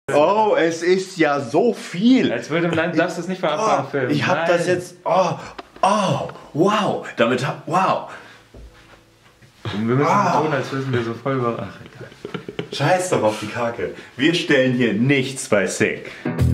Oh, es ist ja so viel. Als würde man, darfst du es nicht von Anfang an filmen. Ich hab das jetzt. Wow. Damit wow. Und wir müssen so tun, als wissen wir so voll über. Ach, egal. Scheiß doch auf die Kacke. Wir stellen hier nichts bei Sick.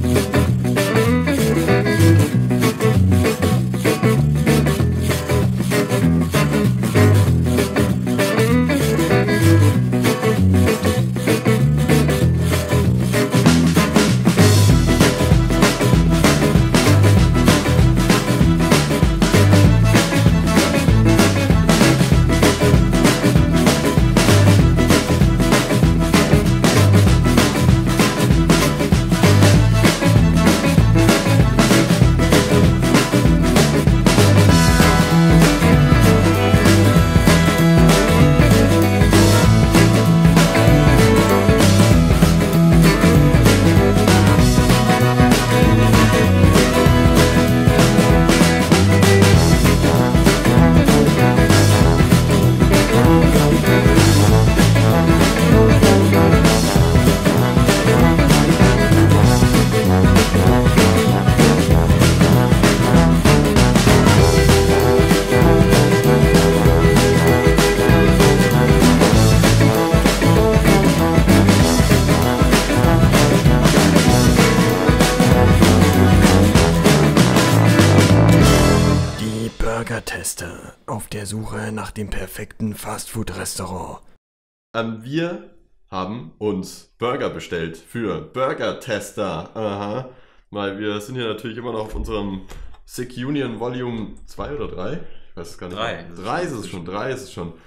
Burger-Tester auf der Suche nach dem perfekten Fastfood-Restaurant. Wir haben uns Burger bestellt für Burger-Tester. Aha. Weil wir sind hier natürlich immer noch auf unserem Sick Union Volume 2 oder 3. Ich weiß es gar nicht. 3 ist es schon. 3 ist es schon.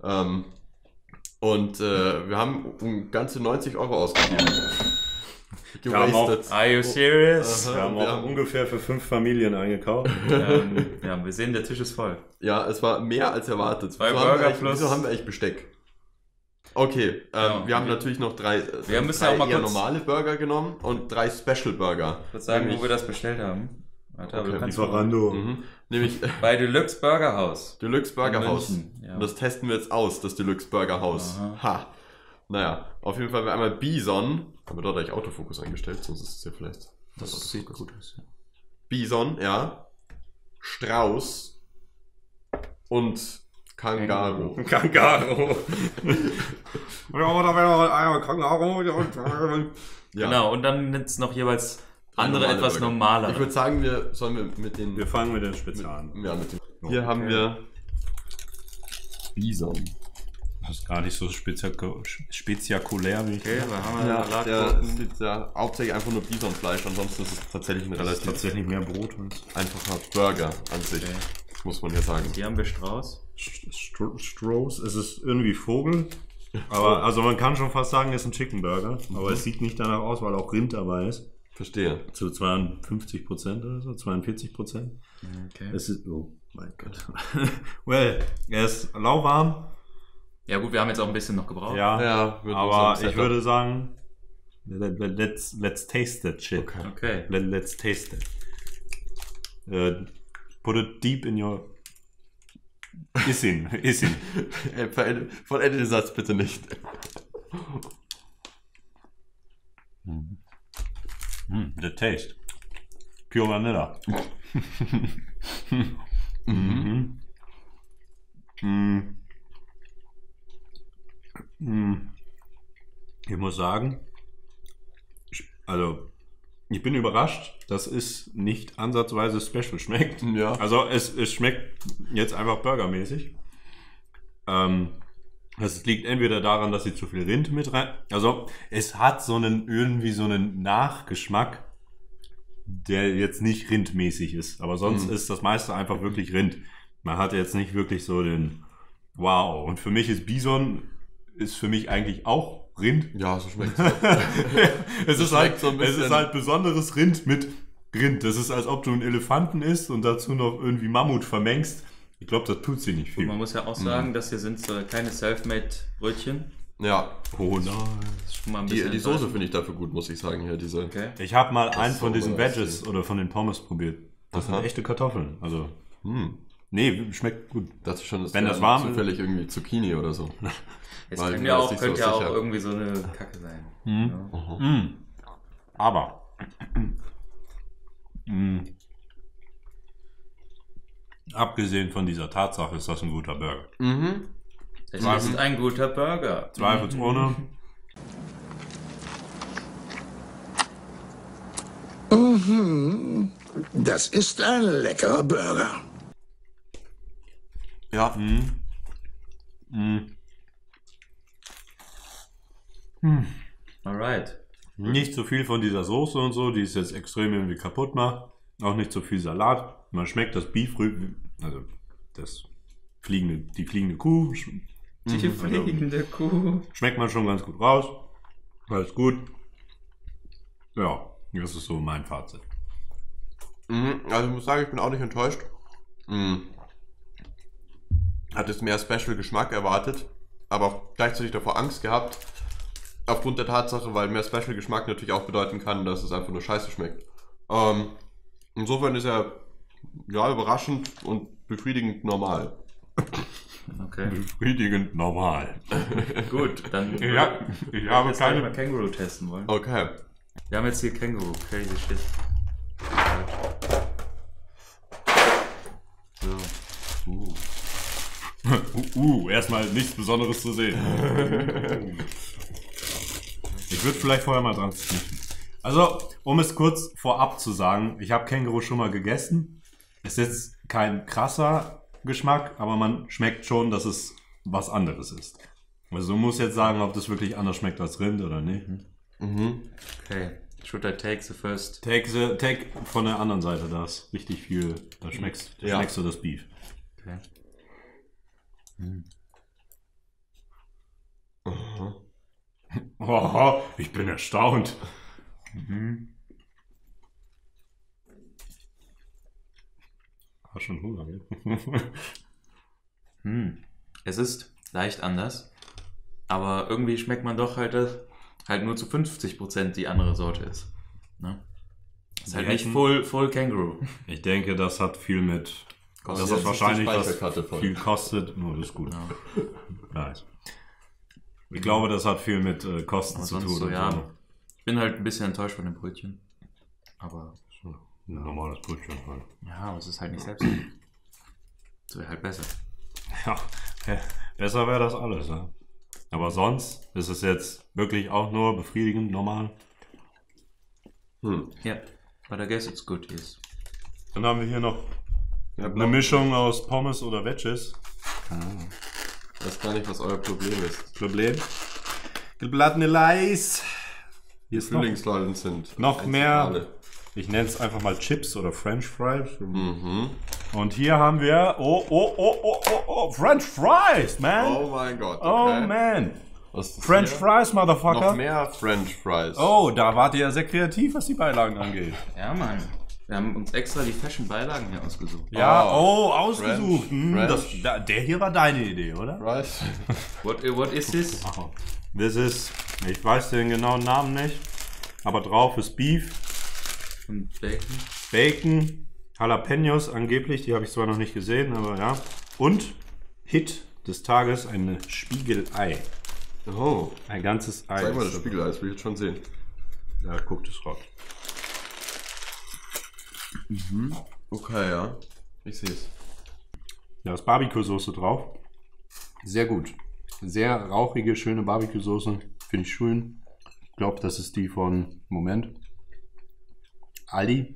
Wir haben ganze 90 € ausgegeben. Wir haben auch, Are you serious? wir haben auch ungefähr für 5 Familien eingekauft. Ja, wir sehen, der Tisch ist voll. Ja, es war mehr als erwartet. Zwei Burger plus. Wieso haben wir eigentlich Besteck? Okay, wir haben natürlich noch drei normale Burger genommen und 3 Special Burger. Ich würde sagen, wo wir das bestellt haben. Warte, okay. Lieferando. Nämlich bei Deluxe Burger House. Deluxe Burger House. Ja. Und das testen wir jetzt aus, das Deluxe Burger House. Aha. Ha. Naja, auf jeden Fall haben wir einmal Bison. Haben wir dort eigentlich Autofokus eingestellt, sonst ist es ja vielleicht. Das sieht gut aus. Ja. Bison, ja. Strauß und Kangaro. Kangaro. Ja. Genau, und dann jetzt noch jeweils andere normale etwas Burger. normaler. Ich würde sagen, wir mit den. Wir fangen mit den Spezialen an. Ja, mit den. Hier haben wir Bison. Das ist gar nicht so speziakulär wie ich. Okay, da haben wir Es gibt ja hauptsächlich einfach nur Bisonfleisch, ansonsten ist es tatsächlich ein relativ tatsächlich mehr Brot als einfacher Burger an sich, muss man ja sagen. Hier haben wir Strauß. Strauß. Es ist irgendwie Vogel. Aber also man kann schon fast sagen, es ist ein Chicken Burger. Aber es sieht nicht danach aus, weil auch Rind dabei ist. Verstehe. Zu 52% oder so, 42%. Okay. Es ist, oh mein Gott. Well, er ist lauwarm. Ja gut, wir haben jetzt auch ein bisschen noch gebraucht. Ja, mit aber unserem ich würde sagen, let's taste that shit. Okay. Let's taste it. Put it deep in your... Isin. Vollende den Satz bitte nicht. The taste. Pure Vanilla. Ich muss sagen, ich bin überrascht, dass es nicht ansatzweise special schmeckt. Ja. Also es schmeckt jetzt einfach burgermäßig. Das liegt entweder daran, dass sie zu viel Rind mit rein... Also es hat irgendwie so einen Nachgeschmack, der jetzt nicht rindmäßig ist. Aber sonst ist das meiste einfach wirklich Rind. Man hat jetzt nicht wirklich so den... Wow. Und für mich ist Bison für mich eigentlich auch Rind. Ja, so schmeckt es. Es ist halt besonderes Rind mit Rind. Das ist, als ob du einen Elefanten isst und dazu noch irgendwie Mammut vermengst. Ich glaube, das tut sie nicht viel. Und man muss ja auch sagen, das hier sind so kleine Selfmade-Brötchen. Ja. Oh nein. Das ist schon mal ein bisschen Die Soße finde ich dafür gut, muss ich sagen. Hier, diese. Okay. Ich habe mal einen von so diesen was Veggies oder von den Pommes probiert. Das sind echte Kartoffeln. Also, nee, schmeckt gut. Das ist schon, Wenn das warm ist. zufällig irgendwie Zucchini oder so. Es Weil könnte du ja weißt auch, nicht könnte so ja auch sicher. irgendwie so eine Kacke sein. Ja. Aber abgesehen von dieser Tatsache ist das ein guter Burger. Es ist ein guter Burger. Zweifelsohne. Das ist ein leckerer Burger. Ja. Alright. Nicht so viel von dieser Soße und so, die es jetzt extrem irgendwie kaputt macht. Auch nicht so viel Salat. Man schmeckt das Beef, also die fliegende Kuh. Die fliegende Kuh. Schmeckt man schon ganz gut raus. Alles gut. Ja, das ist so mein Fazit. Also ich muss sagen, ich bin auch nicht enttäuscht. Hatte es mehr Special-Geschmack erwartet, aber auch gleichzeitig davor Angst gehabt. Aufgrund der Tatsache, weil mehr Special-Geschmack natürlich auch bedeuten kann, dass es einfach nur scheiße schmeckt. Insofern ist er ja überraschend und befriedigend normal. Okay. Befriedigend normal. Gut, dann Ja, ich habe jetzt keine. mal Känguru testen wollen. Okay. Wir haben jetzt hier Känguru. Crazy shit. So. Erstmal nichts Besonderes zu sehen. Ich würde vielleicht vorher mal dran schnippen. Also, um es kurz vorab zu sagen, ich habe Känguru schon mal gegessen. Es ist jetzt kein krasser Geschmack, aber man schmeckt schon, dass es was anderes ist. Also du musst jetzt sagen, ob das wirklich anders schmeckt als Rind oder nicht. Okay. Should I take the first? Take von der anderen Seite, da ist richtig viel, da schmeckst du das Beef. Okay. Oh, ich bin erstaunt. Hast schon Hunger, gell? Es ist leicht anders, aber irgendwie schmeckt man doch halt, dass halt nur zu 50% die andere Sorte ist. Ne? Ist halt nicht full Känguru. Ich denke, das hat viel mit, Kostet dass das jetzt wahrscheinlich die was Speicherkarte voll. viel kostet. Oh, das ist gut. Ja. Nice. Ich glaube, das hat viel mit Kosten Aber zu sonst tun. so, und ja. Ich bin halt ein bisschen enttäuscht von dem Brötchen. Aber so. Ein normales Brötchen halt. ja, aber es ist halt nicht selbst. Das wäre halt besser. Ja, besser wäre das alles. Ja. Aber sonst ist es jetzt wirklich auch nur befriedigend, normal. Ja, but I guess it's good, yes. Dann haben wir hier noch eine Mischung aus Pommes oder Veggies. Ich weiß gar nicht, was euer Problem ist. Problem. Gebratene Leis. Hier ist noch Frühlingsleuten sind. noch mehr. Einzigale. Ich nenne es einfach mal Chips oder French Fries. Und hier haben wir, French Fries, man. Oh mein Gott. Oh Okay. man. Was ist French hier? Fries, Noch Motherfucker. mehr French Fries. Oh, da wart ihr ja sehr kreativ, was die Beilagen angeht. Ja, Mann. Wir haben uns extra die Fashion-Beilagen hier ausgesucht. Ja, Oh, ausgesucht. French. Der hier war deine Idee, oder? Fries. What is this? Das ist, ich weiß den genauen Namen nicht, aber drauf ist Beef, Und Bacon. Bacon, Jalapenos angeblich, die habe ich zwar noch nicht gesehen, aber ja. Und Hit des Tages, ein Spiegelei. Oh. Ein ganzes Ei. Zeig mal das Spiegeleis, will ich jetzt schon sehen. Da guckt es raus. Okay, ja. Ich sehe es. Da ist Barbecue-Soße drauf. Sehr gut. Sehr rauchige, schöne Barbecue-Soße. Finde ich schön. Ich glaube, das ist die von, Moment, Aldi.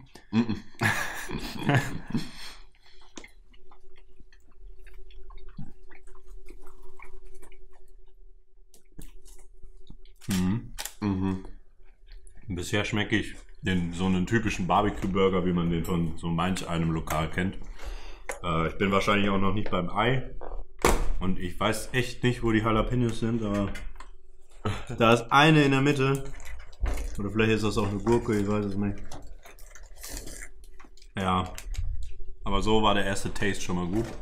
Bisher schmecke ich so einen typischen Barbecue-Burger, wie man den von so manch einem Lokal kennt. Ich bin wahrscheinlich auch noch nicht beim Ei. Und ich weiß echt nicht, wo die Jalapenos sind, aber da ist eine in der Mitte. Oder vielleicht ist das auch eine Gurke, ich weiß es nicht. Ja, aber so war der erste Taste schon mal gut.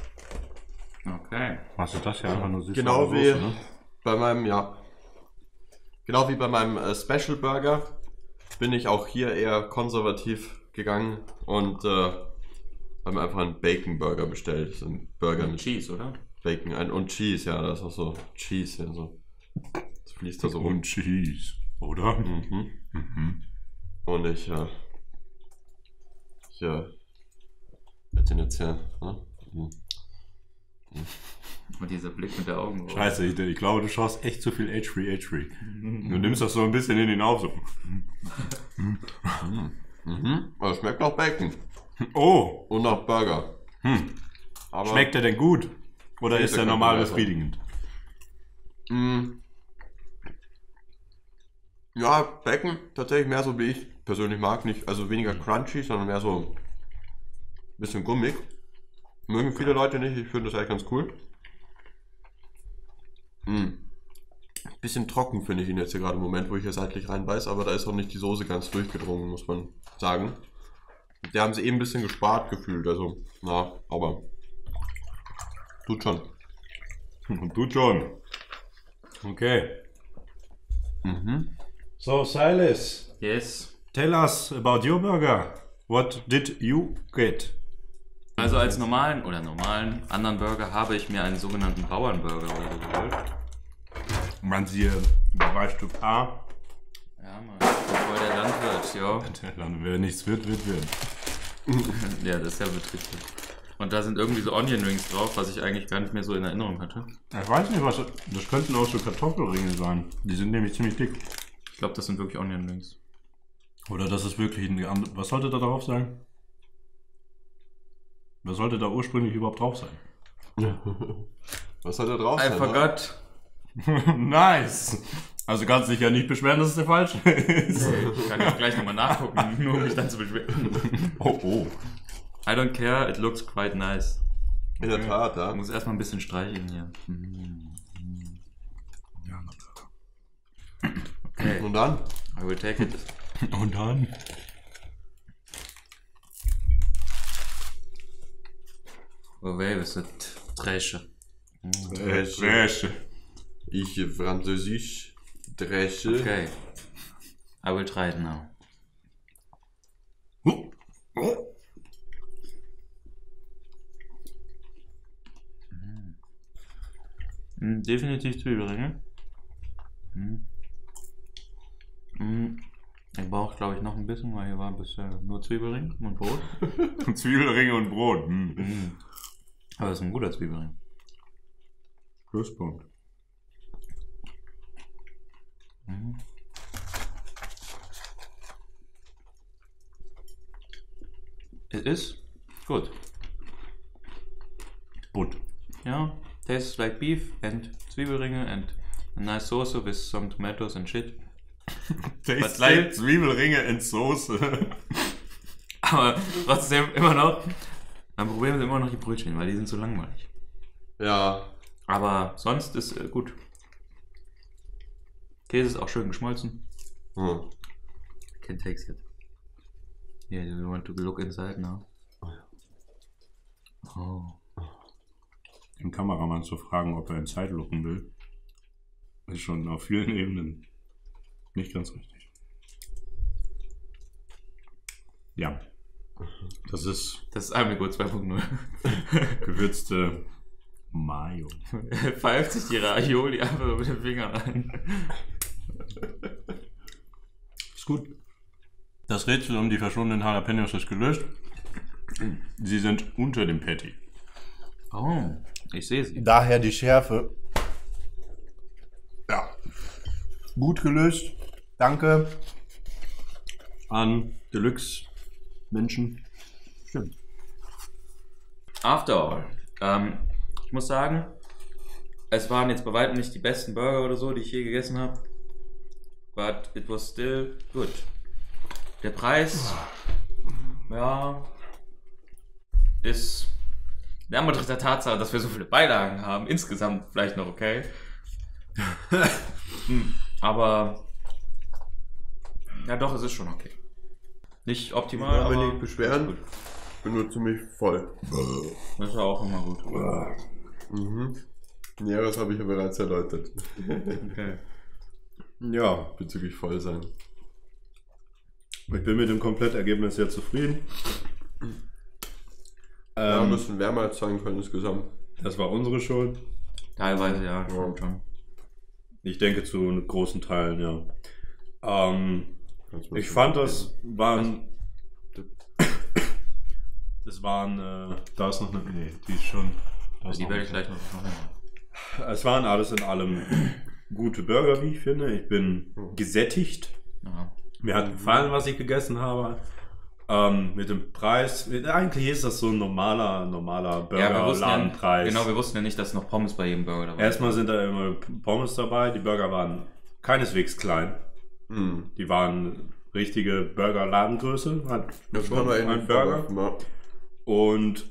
Okay. Was ist das hier? Einfach nur süße Genau wie Soße, ne? bei meinem, genau wie bei meinem Special Burger bin ich auch hier eher konservativ gegangen und habe mir einfach einen Bacon Burger bestellt. So ein Burger mit Cheese, oder? Bacon und Cheese, ja, da ist auch so Cheese hier so. Das fließt da so rum. Und Cheese, oder? Und ich werde den jetzt hier. Ne? Und dieser Blick mit der Augen. Scheiße, ich glaube, du schaust echt zu viel H3. Du nimmst das so ein bisschen in den Aufsuch. Aber es schmeckt nach Bacon. Oh, Und nach Burger. Aber schmeckt der denn gut? Oder Nee, ist der er kann normal besser. befriedigend? Ja, Bacon tatsächlich mehr so, wie ich persönlich mag. Nicht, also weniger crunchy, sondern mehr so ein bisschen gummig. Mögen viele Leute nicht, ich finde das eigentlich ganz cool. Bisschen trocken finde ich ihn jetzt hier gerade im Moment, wo ich hier seitlich reinbeiß, aber da ist auch nicht die Soße ganz durchgedrungen, muss man sagen. Die haben sie eben ein bisschen gespart gefühlt, also, na, aber tut schon. Tut schon. Okay. So, Silas, Yes. tell us about your burger. What did you get? Also als normalen anderen Burger habe ich mir einen sogenannten Bauernburger oder so geholt. Man sieht, weißt du, A. Ja, Mann. Voll der Landwirt, ja. Wer nichts wird, wird. Ja, das ist ja betrieblich. Und da sind irgendwie so Onion Rings drauf, was ich eigentlich gar nicht mehr so in Erinnerung hatte. Ich weiß nicht, was. Das könnten auch so Kartoffelringe sein. Die sind nämlich ziemlich dick. Ich glaube, das sind wirklich Onion Rings. Oder das ist wirklich ein. Was sollte da drauf sein? Was sollte da ursprünglich überhaupt drauf sein? Was soll da drauf I sein? forgot. Nice! Also kannst dich ja nicht beschweren, dass es der falsche ist. Ich kann ja gleich nochmal nachgucken, nur um mich dann zu beschweren. Oh. I don't care, it looks quite nice. In der Tat, ja. Ich muss erstmal ein bisschen streicheln hier. Okay, Und dann? I will take it. Und dann? Oh weh, was ist das? Dresche. Dresche. Ich Französisch Dresche. Okay. I will try it now. Definitiv Zwiebelringe. Ich brauche, glaube ich, noch ein bisschen, weil hier war bisher nur Zwiebelring und Brot. Zwiebelringe und Brot. Aber das ist ein guter Zwiebelring. Pluspunkt. It is good. Butt. Yeah, tastes like beef and Zwiebelringe and a nice sauce with some tomatoes and shit. Tastes like- like Zwiebelringe in Soße. Aber trotzdem immer noch. Mein Problem sind immer noch die Brötchen, weil die sind so langweilig. Ja. Aber sonst ist gut. Käse ist auch schön geschmolzen. Can taste it. Yeah, you want to look inside now? Oh. Den Kameramann zu fragen, ob er in Zeit looken will, ist schon auf vielen Ebenen nicht ganz richtig. Ja. Das ist Das ist Amigo 2.0. gewürzte Mayo. Pfeift sich die Ravioli einfach mit dem Finger rein. Ist gut. Das Rätsel um die verschwundenen Jalapenos ist gelöst. Sie sind unter dem Patty. Oh, ich sehe sie. Daher die Schärfe. Ja. Gut gelöst. Danke an Deluxe Menschen. Stimmt. After all. Ich muss sagen, es waren jetzt bei weitem nicht die besten Burger oder so, die ich je gegessen habe. But it was still good. Der Preis, ja, ist der Anbetracht der Tatsache, dass wir so viele Beilagen haben, insgesamt vielleicht noch okay. Aber ja doch, es ist schon okay. Nicht optimal, Ich will aber mich nicht beschweren. gut. Bin nur ziemlich voll. Das ist ja auch immer gut. Ja, das habe ich ja bereits erläutert. Okay. Ja, bezüglich voll sein. Ich bin mit dem Komplettergebnis sehr zufrieden. Ja, müssen wärmer als sein können insgesamt. Das war unsere Schuld. Teilweise ja, schon. Ich denke zu großen Teilen, ja. Ich fand, das waren. Das waren. Da ist noch eine. Nee, die ist schon. Die werde ich gleich noch hin. Es waren alles in allem gute Burger, wie ich finde. Ich bin gesättigt. Ja. Mir hat gefallen, was ich gegessen habe. Mit dem Preis. Eigentlich ist das so ein normaler Burger-Ladenpreis. Genau, wir wussten ja nicht, dass noch Pommes bei jedem Burger dabei sind. Erstmal sind da immer Pommes dabei. Die Burger waren keineswegs klein. Die waren richtige Burger-Ladengröße. Das war ein Burger. Und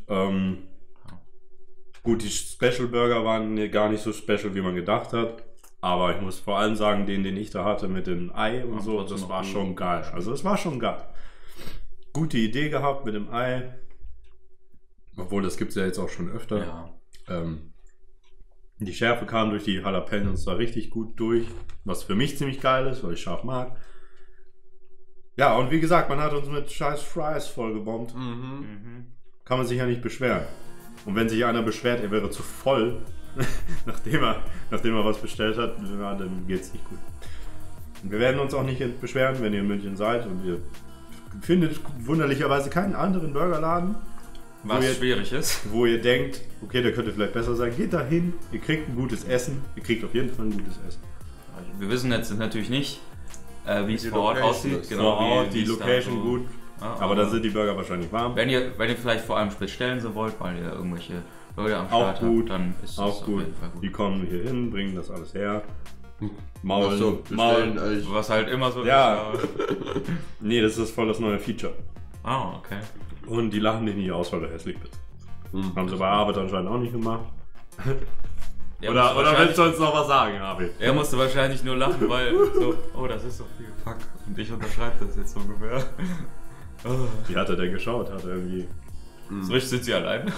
gut, die Special Burger waren gar nicht so special, wie man gedacht hat. Aber ich muss vor allem sagen, den ich da hatte mit dem Ei und so, das war schon geil. Also das war schon geil. Gute Idee gehabt mit dem Ei. Obwohl, das gibt es ja jetzt auch schon öfter. Ja. Die Schärfe kam durch die Jalapenos da richtig gut durch. Was für mich ziemlich geil ist, weil ich scharf mag. Ja, und wie gesagt, man hat uns mit scheiß Fries vollgebombt. Kann man sich ja nicht beschweren. Und wenn sich einer beschwert, er wäre zu voll, nachdem er was bestellt hat, ja, dann geht's nicht gut. Und wir werden uns auch nicht beschweren, wenn ihr in München seid und ihr findet wunderlicherweise keinen anderen Burgerladen, Was schwierig ist. wo ihr denkt, okay, der könnte vielleicht besser sein. Geht da hin, ihr kriegt ein gutes Essen. Ihr kriegt auf jeden Fall ein gutes Essen. Wir wissen jetzt natürlich nicht, wie es Die vor Ort Location aussieht. ist. Vor Ort, wie die es da Location so- gut, Ja, aber dann sind die Burger wahrscheinlich warm. Wenn ihr vielleicht vor allem bestellen so wollt, weil ihr irgendwelche Burger am Auch Start gut, habt, dann ist das auch auf gut. jeden Fall gut. Die kommen hier hin, bringen das alles her. Achso, bestellen eigentlich. Was halt immer so Ja. ist. Nee, das ist voll das neue Feature. Ah, okay. Und die lachen dich nicht aus, weil du hässlich bist. Haben sie bei Arbeit anscheinend auch nicht gemacht. Er Oder musste willst du wahrscheinlich- uns noch was sagen, Harvey? Er musste wahrscheinlich nur lachen, weil so, oh, das ist so viel Fuck. Und ich unterschreibe das jetzt so ungefähr. Wie hat er denn geschaut? Hat er irgendwie. So richtig sind sie allein.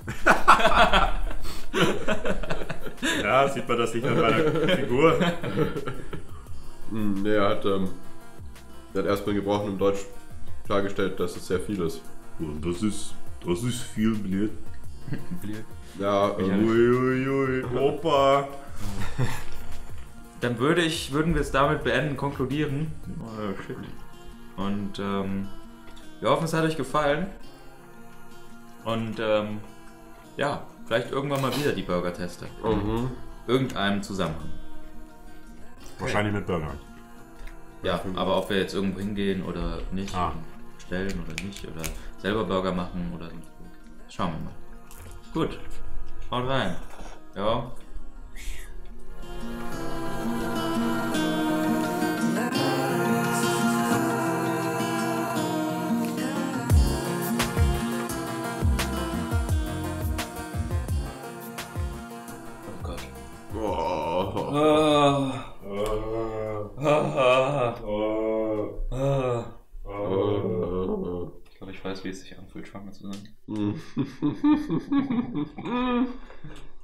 Ja, sieht man das nicht an meiner Figur? Nee, er hat erstmal in gebrochenem Deutsch klargestellt, dass es sehr viel ist. Und das ist viel blöd. Ja, Uiuiui, Opa. Dann würden wir es damit beenden, konkludieren. Oh, shit. Und wir hoffen, es hat euch gefallen. Und ja, vielleicht irgendwann mal wieder die Burger-Tester. Irgendeinem Zusammenhang. Wahrscheinlich mit Burgern. Ja, aber ob wir jetzt irgendwo hingehen oder nicht, Ah. stellen oder nicht, oder selber Burger machen oder so. Schauen wir mal. Gut, haut rein. Ja. Oh Gott. oh, Ich glaube, ich weiß, wie es sich anfühlt, schwanger zu sein.